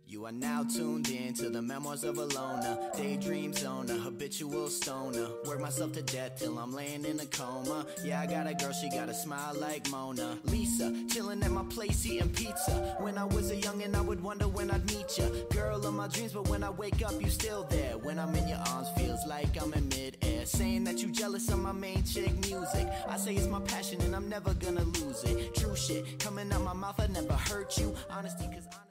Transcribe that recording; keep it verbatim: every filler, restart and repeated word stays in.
You are now tuned in to the memoirs of a loner, daydream zoner, habitual stoner. Work myself to death till I'm laying in a coma. Yeah, I got a girl, she got a smile like Mona Lisa, chilling at my place eating pizza. When I was a youngin', I would wonder when I'd meet ya. Girl of my dreams, but when I wake up, you still there. When I'm in your arms, feels like I'm in mid-air. Saying that you jealous of my main chick music. I say it's my passion and I'm never gonna lose it. True shit, coming out my mouth, I never hurt you. Honesty, cause